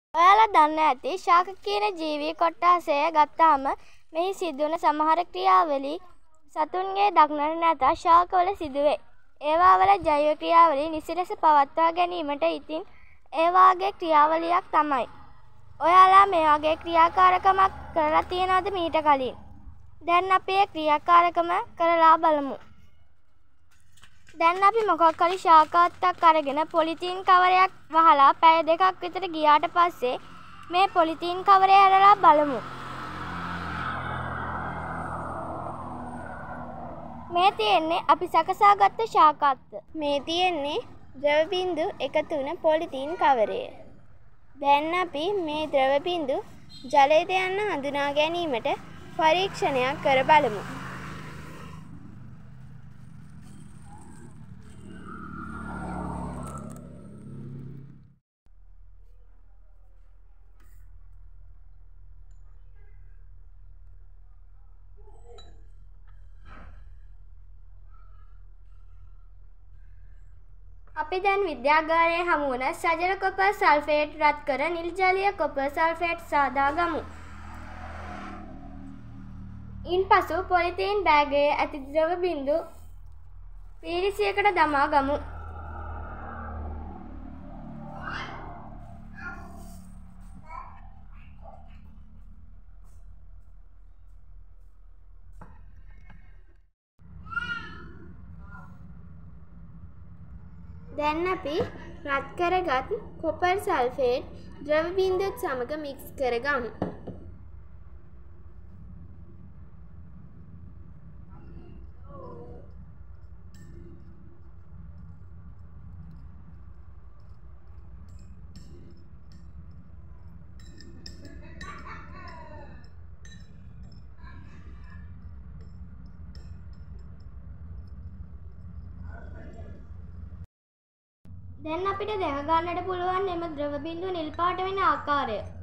ඔයාලා දන්න ඇති ශාක කියන ජීවී කොට්ටාසය ගත්තාම මෙහි සිදුවන සමහර ක්‍රියාවලි සතුන්ගේ දක්නට නැත ශාකවල සිදුවේ. ඒවා වල ජෛව ක්‍රියාවලි නිසි ලෙස පවත්වා ගැනීමට ඉතින් ඒ වාගේ ක්‍රියාවලියක් තමයි. ඔයාලා මේ වගේ ක්‍රියාකාරකමක් කරලා තියෙනවද මීට කලින්? දැන් අපි ඒ ක්‍රියාකාරකම කරලා බලමු. දැන් අපි මොකක් හරි ශාක අත්තක් අරගෙන පොලිතීන් කවරයක් වහලා පැය දෙකක් විතර ගියාට පස්සේ මේ පොලිතීන් කවරය ඇරලා බලමු. මේ තියෙන්නේ අපි සකසාගත්ත ශාක අත්ත. මේ තියෙන්නේ ද්‍රව බිඳු එකතු වුණ පොලිතීන් කවරය. දැන් අපි මේ ද්‍රව බිඳු ජලයද යන්න හඳුනා ගැනීමට පරීක්ෂණයක් කර බලමු. අපි දැන් විද්‍යාගාරයේ හමු වන සජල කොපර් සල්ෆේට් රත් කර නිල් ජලීය කොපර් සල්ෆේට් සාදා ගමු. ඉන්පසු පොලිතීන් බෑගයේ ඇති ද්‍රව බිඳු පීරිසියකට දමා ගමු. දැන් අපි රත් කරගත් කොපර් සල්ෆේට් ද්‍රව බිඳුත් සමග මික්ස් කරගමු. දැන් අපිට දැක ගන්නට පුළුවන් එම ද්‍රව බිඳුව නිල් පාට වෙන ආකාරය.